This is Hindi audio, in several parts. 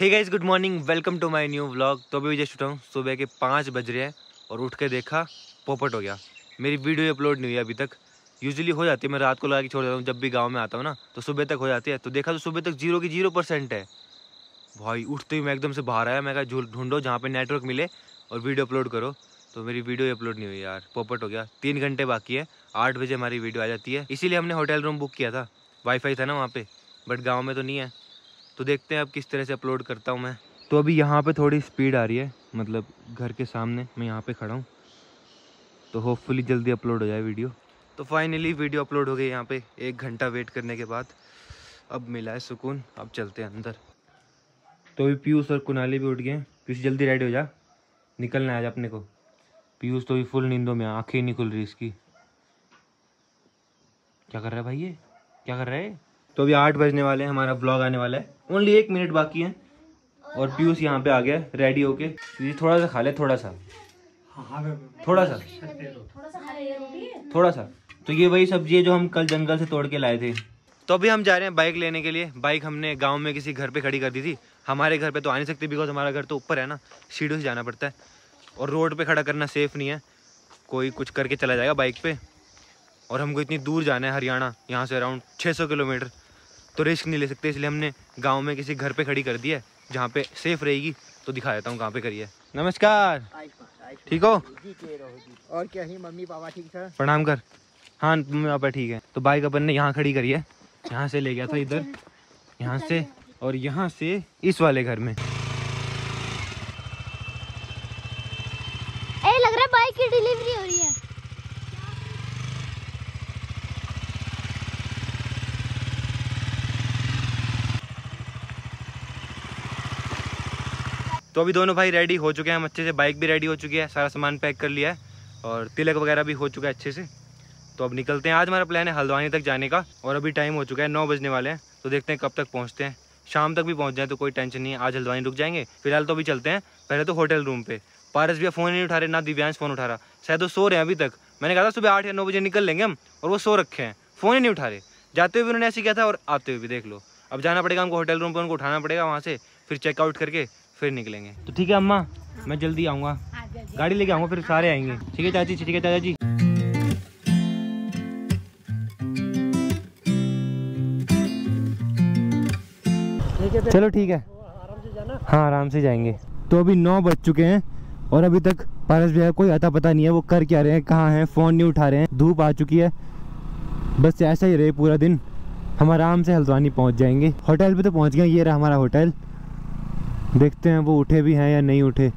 Hey guys, good morning, welcome to my new vlog. तो अभी जस्ट उठा हूँ, सुबह के 5 बज रहे हैं और उठ के देखा पोपट हो गया। मेरी वीडियो अपलोड नहीं हुई अभी तक। यूजुअली हो जाती है, मैं रात को लगा के छोड़ देता हूँ। जब भी गांव में आता हूँ ना तो सुबह तक हो जाती है। तो देखा तो सुबह तक 0 की 0% है। भाई उठते ही मैं एकदम से बाहर आया, मैं कहा ढूंढो जहाँ पे नेटवर्क मिले और वीडियो अपलोड करो। तो मेरी वीडियो अपलोड नहीं हुई यार, पोपट हो गया। 3 घंटे बाकी है, 8 बजे हमारी वीडियो आ जाती है। इसीलिए हमने होटल रूम बुक किया था, वाईफाई था ना वहाँ पे, बट गाँव में तो नहीं है। तो देखते हैं अब किस तरह से अपलोड करता हूँ मैं। तो अभी यहाँ पे थोड़ी स्पीड आ रही है, मतलब घर के सामने मैं यहाँ पे खड़ा हूँ, तो होपफुली जल्दी अपलोड हो जाए वीडियो। तो फाइनली वीडियो अपलोड हो गई यहाँ पे 1 घंटा वेट करने के बाद। अब मिला है सुकून, अब चलते हैं अंदर। तो अभी पीयूष और कुनाली भी उठ गए हैं। पीयूष जल्दी रेडी हो जा, निकलना है आज अपने को। पीयूष तो भी फुल नींदों में, आँखें ही नहीं खुल रही इसकी। क्या कर रहा है भाई ये, क्या कर रहा है? तो अभी 8 बजने वाले हैं, हमारा ब्लॉग आने वाला है। ओनली 1 मिनट बाकी है और पीयूष यहाँ पे आ गया रेडी होके। ये थोड़ा सा खा ले, थोड़ा सा थोड़ा सा। तो ये वही सब्जी है जो हम कल जंगल से तोड़ के लाए थे। तो अभी हम जा रहे हैं बाइक लेने के लिए। बाइक हमने गांव में किसी घर पे खड़ी कर दी थी। हमारे घर पे तो आ नहीं सकती, बिकॉज हमारा घर तो ऊपर है ना, सीढ़ियों से जाना पड़ता है और रोड पे खड़ा करना सेफ नहीं है। कोई कुछ करके चला जाएगा बाइक पे, और हमको इतनी दूर जाना है हरियाणा, यहाँ से अराउंड 600 किलोमीटर। तो रिस्क नहीं ले सकते, इसलिए हमने गांव में किसी घर पे खड़ी कर दी है जहाँ पे सेफ रहेगी। तो दिखा देता हूँ कहाँ पे करी है। नमस्कार, ठीक हो? और क्या ही, मम्मी पापा ठीक है? प्रणाम कर। हाँ मम्मी पापा ठीक है। तो बाइक अपन ने यहाँ खड़ी करी है, यहाँ से ले गया था इधर, यहाँ से, और यहाँ से इस वाले घर में। लग रहा है बाइक की डिलीवरी हो रही है। तो अभी दोनों भाई रेडी हो चुके हैं हम अच्छे से, बाइक भी रेडी हो चुकी है, सारा सामान पैक कर लिया है और तिलक वगैरह भी हो चुका है अच्छे से। तो अब निकलते हैं। आज हमारा प्लान है हल्द्वानी तक जाने का, और अभी टाइम हो चुका है 9 बजने वाले हैं। तो देखते हैं कब तक पहुंचते हैं। शाम तक भी पहुंच जाए तो कोई टेंशन नहीं है, आज हल्द्वानी रुक जाएंगे। फिलहाल तो अभी चलते हैं पहले तो होटल रूम पे। पारस भैया फ़ोन नहीं उठा रहे, ना दिव्यांश फ़ोन उठा रहा, शायद वो सो रहे हैं अभी तक। मैंने कहा था सुबह 8 या 9 बजे निकल लेंगे हम, और वो सो रखे हैं, फ़ोन ही नहीं उठा रहे। जाते हुए भी उन्होंने ऐसे किया था और आते हुए भी देख लो। अब जाना पड़ेगा हमको होटल रूम पर, उनको उठाना पड़ेगा वहाँ से, फिर चेकआउट करके फिर निकलेंगे। तो ठीक है अम्मा, मैं जल्दी आऊँगा, गाड़ी लेके आऊँगा, फिर सारे आएंगे। ठीक है चाची, ठीक है चाचा जी। चलो ठीक है, आराम से जाना। हाँ आराम से जाएंगे। तो अभी 9 बज चुके हैं और अभी तक पारस भैया कोई अता पता नहीं है, वो कर क्या रहे हैं, कहाँ हैं, फ़ोन नहीं उठा रहे हैं। धूप आ चुकी है, बस ऐसा ही रहे पूरा दिन, हम आराम से हल्द्वानी पहुंच जाएंगे। होटल पे तो पहुंच गए, ये रहा हमारा होटल। देखते हैं वो उठे भी हैं या नहीं उठे।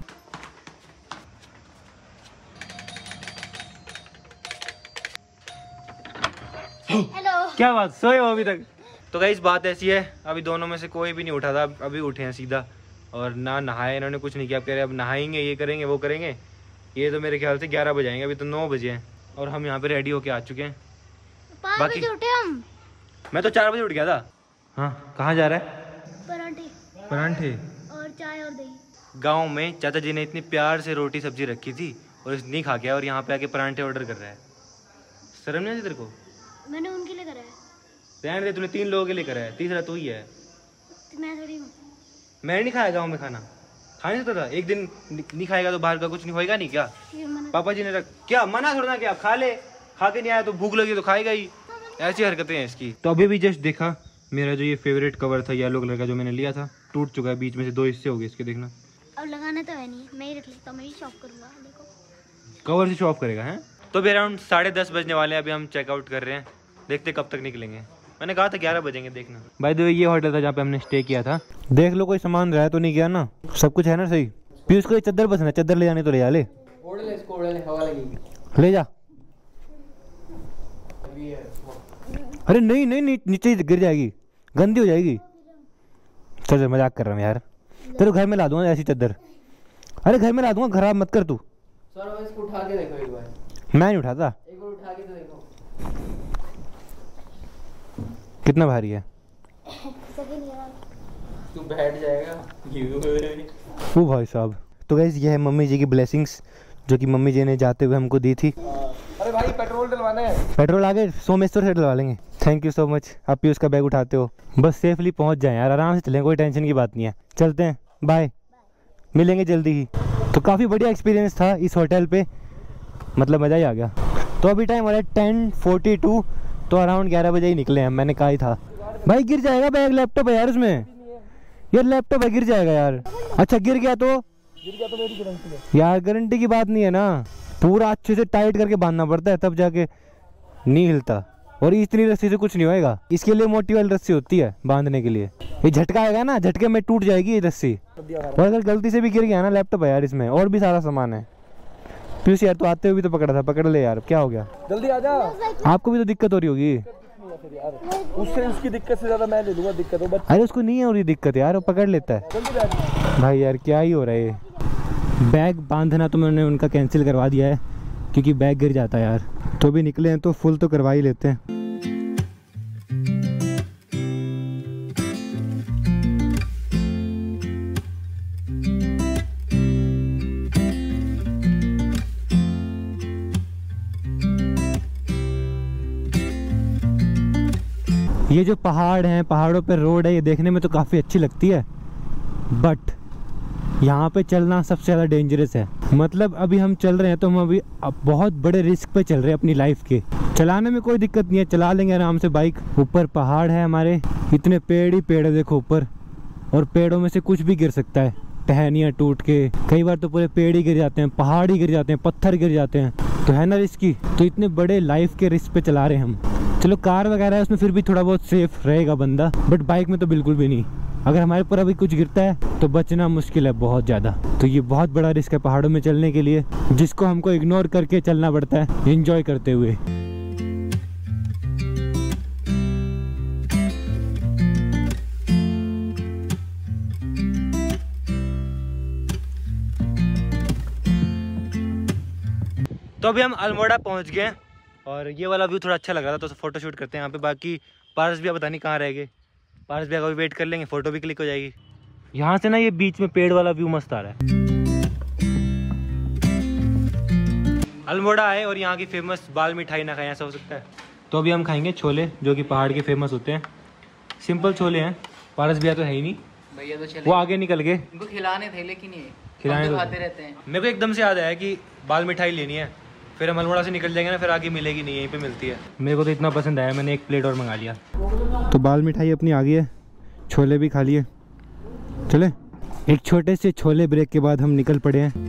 हेलो। क्या बात, सोए हो अभी तक? तो गाइस बात ऐसी है, अभी दोनों में से कोई भी नहीं उठा था, अभी उठे हैं सीधा, और ना नहाए इन्होंने, कुछ नहीं किया। अब कह रहे अब नहाएंगे, ये करेंगे वो करेंगे। ये तो मेरे ख्याल से 11 बजे आएंगे, अभी तो 9 बजे हैं और हम यहाँ पे रेडी होके आ चुके हैं। 5 बजे उठे हम। मैं तो 4 बजे उठ गया था। हाँ कहाँ जा रहा है? परांठे परांठे और चाय और दही। गांव में चाचा जी ने इतनी प्यार से रोटी सब्जी रखी थी और नहीं खा गया, और यहाँ पे आके परांठे ऑर्डर कर रहा है। शर्म नहीं आती तेरे को? मैंने उनके लिए करा है। रहने दे, तूने 3 लोगों के लिए करा है, तीसरा तू ही है। तो मैं थोड़ी हूँ। मैं नहीं खाया गाँव में खाना, खा नहीं सकता था। एक दिन नहीं खाएगा तो बाहर का कुछ नहीं होएगा नहीं क्या? पापा जी ने क्या मना थोड़ा ना, क्या खा ले, खा के नहीं आया तो भूख लगी तो खाएगा ही। ऐसी हरकतें हैं इसकी। तो अभी भी जस्ट देखा, मेरा जो ये फेवरेट कवर था येलो कलर का जो मैंने लिया था, टूट चुका है, बीच में से 2 हिस्से हो गए इसके, देखना। अब लगाना तो है नहीं, मैं ही रख लेता हूँ, मैं ही शॉप करूँगा। देखो कवर से शो ऑफ करेगा है। तो अभी अराउंड 10:30 बजने वाले हैं, अभी हम चेकआउट कर रहे हैं, देखते कब तक निकलेंगे। मैंने कहा था 11 बजेंगे, देखना। बाय द वे ये होटल था जहाँ पे हमने स्टे किया था। देख लो कोई सामान रहा तो नहीं गया ना, सब कुछ है ना सही। पीयूष को चद्दर पसंद है, चद्दर ले जाने तो ले जा, ले हवा लगेगी। ले जा। अरे नहीं नहीं नहीं, नीचे गिर जाएगी, गंदी हो जाएगी। चल मजाक कर रहा हूँ यार, तेरे घर में ला दूंगा ऐसी चद्दर। अरे घर में ला दूंगा, खराब मत कर तू। सर इसको उठा के देखो एक बार। मैं नहीं उठाता, एक बार उठा के तो देखो कितना भारी है। तू बैठ जाएगा। ओ भाई साहब। तो गाइस ये है मम्मी जी की ब्लेसिंग्स, जो कि मम्मी जी ने जाते हुए हमको दी थी। अरे भाई पेट्रोल डलवाना है। पेट्रोल आगे सोमेश्वर से डलवा लेंगे। थैंक यू सो मच, आप भी उसका बैग उठाते हो। बस सेफली पहुंच जाएं यार, आराम से चलें, कोई टेंशन की बात नहीं है। चलते हैं, बाय, मिलेंगे जल्दी ही। तो काफ़ी बढ़िया एक्सपीरियंस था इस होटल पे, मतलब मज़ा ही आ गया। तो अभी टाइम हो रहा है 10:42, तो अराउंड 11 बजे ही निकले हैं, मैंने कहा ही था। भाई गिर जाएगा बैग, लैपटॉप है यार उसमें, यार लैपटॉप है, गिर जाएगा यार। अच्छा गिर गया तो मेरी गारंटी है यार, गारंटी की बात नहीं है ना, पूरा अच्छे से टाइट करके बांधना पड़ता है तब जाके नहीं हिलता, और इतनी रस्सी से कुछ नहीं होएगा, इसके लिए मोटी वाली रस्सी होती है बांधने के लिए। ये झटका आएगा ना, झटके में टूट जाएगी ये रस्सी, और अगर गलती से भी गिर गया ना लैपटॉप है यार इसमें, और भी सारा सामान है। पीयूष यार तो आते हुए भी तो पकड़ा था, पकड़ ले यार, क्या हो गया, जल्दी आ जा। आपको भी तो दिक्कत हो रही होगी, उससे उसकी दिक्कत से ज्यादा मैं ले लूंगा दिक्कत हो। अरे उसको नहीं है हो रही दिक्कत यार, वो पकड़ लेता है। भाई यार क्या ही हो रहा है, बैग बांधना तो मैंने उनका कैंसिल करवा दिया है क्योंकि बैग गिर जाता है यार। तो भी निकले हैं तो फुल तो करवा ही लेते हैं। ये जो पहाड़ हैं, पहाड़ों पे रोड है, ये देखने में तो काफ़ी अच्छी लगती है, बट यहाँ पे चलना सबसे ज़्यादा डेंजरस है। मतलब अभी हम चल रहे हैं तो हम अभी बहुत बड़े रिस्क पे चल रहे हैं अपनी लाइफ के। चलाने में कोई दिक्कत नहीं है, चला लेंगे आराम से बाइक। ऊपर पहाड़ है हमारे, इतने पेड़ ही पेड़ है देखो ऊपर, और पेड़ों में से कुछ भी गिर सकता है, टहनियाँ टूट के, कई बार तो पूरे पेड़ ही गिर जाते हैं, पहाड़ ही गिर जाते हैं, पत्थर गिर जाते हैं, तो है ना रिस्की। तो इतने बड़े लाइफ के रिस्क पे चला रहे हैं हम। चलो कार वगैरह है उसमें फिर भी थोड़ा बहुत सेफ रहेगा बंदा, बट बाइक में तो बिल्कुल भी नहीं। अगर हमारे ऊपर अभी कुछ गिरता है तो बचना मुश्किल है बहुत ज़्यादा। तो ये बहुत बड़ा रिस्क है पहाड़ों में चलने के लिए, जिसको हमको इग्नोर करके चलना पड़ता है एंजॉय करते हुए। तो अभी हम अल्मोड़ा पहुंच गए हैं और ये वाला व्यू थोड़ा अच्छा लग रहा था, तो फोटो शूट करते हैं यहाँ पे। बाकी पारस भैया पता नहीं कहाँ रह गए, पारस भैया का भी वेट कर लेंगे, फोटो भी क्लिक हो जाएगी। यहाँ से ना ये बीच में पेड़ वाला व्यू मस्त आ रहा है। अल्मोड़ा है और यहाँ की फेमस बाल मिठाई ना खाएं ऐसा हो सकता है। तो अभी हम खाएंगे छोले, जो कि पहाड़ के फेमस होते हैं। सिंपल छोले हैं, पारस भैया तो है ही नहीं, भैया तो चले, वो आगे निकल गए, उनको खिलाने थे लेकिन ये खिलाने हम तो तो खाते रहते हैं। मेरे को एकदम से याद आया कि बाल मिठाई लेनी है, फिर हम अल्मोड़ा से निकल जाएंगे ना, फिर आगे मिलेगी नहीं, यहीं पे मिलती है। मेरे को तो इतना पसंद आया, मैंने एक प्लेट और मंगा लिया। तो बाल मिठाई अपनी आ गई है, छोले भी खा लिए। चले एक छोटे से छोले ब्रेक के बाद हम निकल पड़े हैं।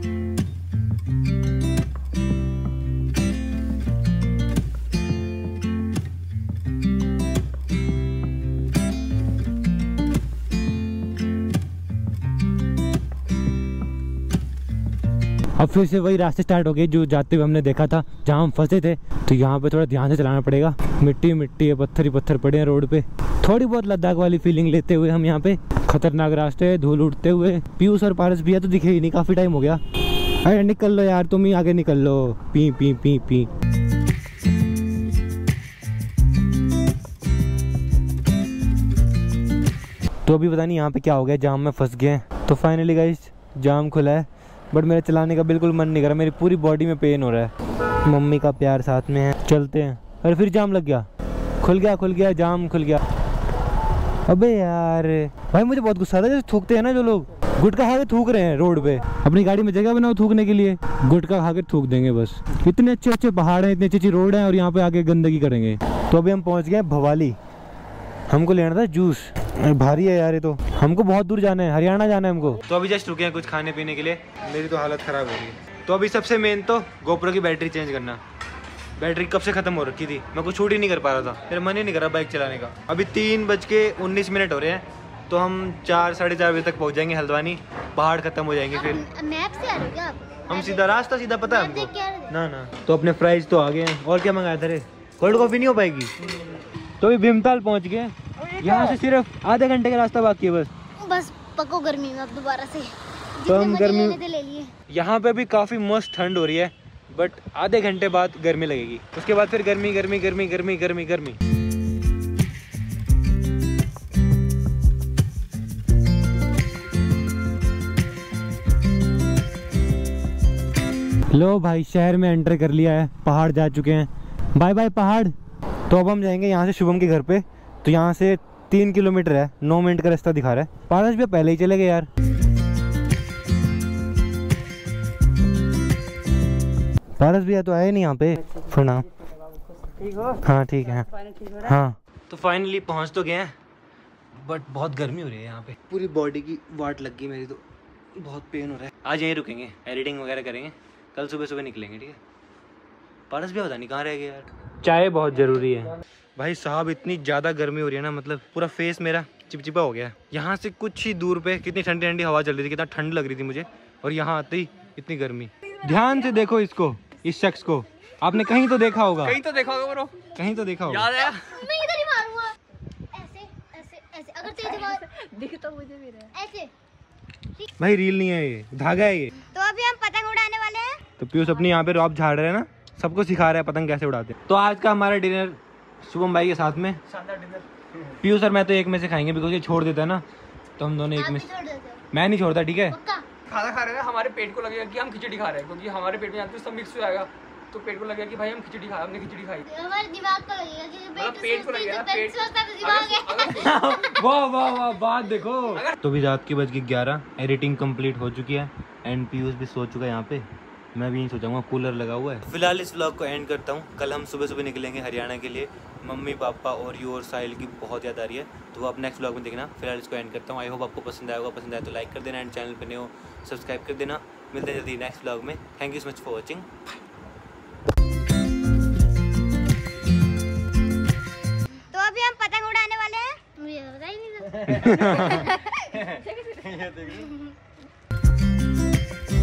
अब फिर से वही रास्ते स्टार्ट हो गए जो जाते हुए हमने देखा था, जहाँ हम फंसे थे। तो यहाँ पे थोड़ा ध्यान से चलाना पड़ेगा, मिट्टी मिट्टी है, पत्थर ही पत्थर पड़े हैं रोड पे। थोड़ी बहुत लद्दाख वाली फीलिंग लेते हुए हम यहाँ पे, खतरनाक रास्ते, धूल उड़ते हुए। पीयूष और पारस भैया तो दिखे ही नहीं, काफ़ी टाइम हो गया। अरे निकल लो यार, तुम ही आगे निकल लो, पी पी पी पी। तो अभी पता नहीं यहाँ पे क्या हो गया, जाम में फंस गए हैं। तो फाइनली गाइस जाम खुला है, बट मेरा चलाने का बिल्कुल मन नहीं कर रहा, मेरी पूरी बॉडी में पेन हो रहा है। मम्मी का प्यार साथ में है, चलते हैं। अरे फिर जाम लग गया, खुल गया जाम खुल गया। अबे यार भाई मुझे बहुत गुस्सा आता है, जैसे थूकते हैं ना जो लोग, गुटखा खा के थूक रहे हैं रोड पे। अपनी गाड़ी में जगह बनाओ थूकने के लिए, गुटखा खा के थूक देंगे बस। इतने अच्छे अच्छे पहाड़ हैं, इतनी अच्छी अच्छी रोड है, और यहाँ पे आके गंदगी करेंगे। तो अभी हम पहुँच गए भवाली, हमको लेना था जूस। भारी है यार ये तो, हमको बहुत दूर जाना है, हरियाणा जाना है हमको। तो अभी जस्ट रुके हैं कुछ खाने पीने के लिए, मेरी तो हालत ख़राब हो रही है। तो अभी सबसे मेन तो गोप्रो की बैटरी चेंज करना। बैटरी कब से ख़त्म हो रखी थी, मैं कुछ शूट ही नहीं कर पा रहा था, मेरा मन ही नहीं कर रहा बाइक चलाने का। अभी 3:19 हो रहे हैं, तो हम 4 साढ़े 4 बजे तक पहुँच जाएंगे हल्द्वानी, पहाड़ ख़त्म हो जाएंगे। फिर मैप से आ रहे हो क्या आप? हम सीधा रास्ता सीधा पता है हमको, देख के आ रहे थे? ना। तो अपने फ्राइज तो आ गए हैं, और क्या मंगाया था रे, कोल्ड कॉफ़ी नहीं हो पाएगी। तो अभी भीमताल पहुँच गए, यहाँ से सिर्फ आधे घंटे का रास्ता बाकी है बस पको गर्मी में अब दोबारा से। तो हम गर्मी ले लिए। यहाँ पे भी काफ़ी मस्त ठंड हो रही है, बट आधे घंटे बाद गर्मी लगेगी, उसके बाद फिर गर्मी गर्मी गर्मी गर्मी गर्मी गर्मी। लो भाई शहर में एंटर कर लिया है, पहाड़ जा चुके हैं, बाय बाय पहाड़। तो अब हम जाएंगे यहाँ से शुभम के घर पे। तो यहाँ से 3 किलोमीटर है, 9 मिनट का रास्ता दिखा रहा है। पारस भैया पहले ही चले गए यार। पारस भैया तो आए नहीं यहाँ पे। प्रणाम। ठीक हो? हाँ ठीक है। हाँ तो फाइनली पहुँच तो गए हैं, बट बहुत गर्मी हो रही है यहाँ पे। पूरी बॉडी की वाट लग गई मेरी, तो बहुत पेन हो रहा है। आज यहीं रुकेंगे, एडिटिंग वगैरह करेंगे, कल सुबह सुबह निकलेंगे, ठीक है। पारस भैया पता नहीं कहाँ रह गए यार। चाय बहुत ज़रूरी है भाई साहब, इतनी ज़्यादा गर्मी हो रही है ना, मतलब पूरा फेस मेरा चिपचिपा हो गया है। यहाँ से कुछ ही दूर पे कितनी ठंडी ठंडी हवा चल रही थी, कितना ठंड लग रही थी मुझे, और यहाँ आते ही इतनी गर्मी। ध्यान से देखो इसको, इस शख्स को आपने कहीं तो देखा होगा। कहीं तो देखा होगा ब्रो, कहीं तो देखा होगा। याद है? मैं इधर ही मारूंगा। ऐसे ऐसे ऐसे, अगर तेज मार दिख तो मुझे भी रहा है। ऐसे। भाई रील नहीं है, ये धागा है ये। तो अभी हम पतंग उड़ाने वाले हैं। तो पीयूष अपनी यहाँ पे रॉब झाड़ रहे हैं ना, सबको सिखा रहा है पतंग कैसे उड़ाते हैं। तो आज का हमारा डिनर शुभम भाई के साथ में। शानदार डिनर। पीयूष और मैं तो एक में से खाएंगे, बिकॉज ये छोड़ देता है ना, तो हम दोनों एक आप में भी छोड़ देते हो मैं नहीं छोड़ता, ठीक है। पक्का। खाना खा रहे हैं, हमारे पेट को लगेगा कि हम खिचड़ी खा रहे हैं, क्योंकि हमारे पेट में जानते हो सब मिक्स हो जाएगा, तो पेट को लगेगा कि भाई हम खिचड़ी खा, हमने खिचड़ी खाई। हमारे दिमाग को लगेगा कि मतलब पेट को लगेगा, पेट सोचता तो दिमाग है। वाह वाह वाह, बात देखो। तो भी रात की बज गई 11, एडिटिंग कंप्लीट हो चुकी है, एंड पीयूष भी सो चुका है यहाँ पे। मैं भी नहीं सोचाऊंगा, कूलर लगा हुआ है। फिलहाल इस व्लॉग को एंड करता हूँ। कल हम सुबह सुबह निकलेंगे हरियाणा के लिए। मम्मी पापा और यू और साहिल की बहुत याद आ रही है, तो वो आप नेक्स्ट व्लॉग में देखना। फिलहाल इसको एंड करता हूँ। आई होप आपको पसंद आएगा, पसंद आए तो लाइक कर देना, एंड चैनल पर नए हो सब्सक्राइब कर देना। मिलते हैं जल्दी नेक्स्ट व्लॉग में। Thank you so much for watching. तो अभी हम पतंग उड़ाने वाले हैं। मुझे पता ही नहीं था।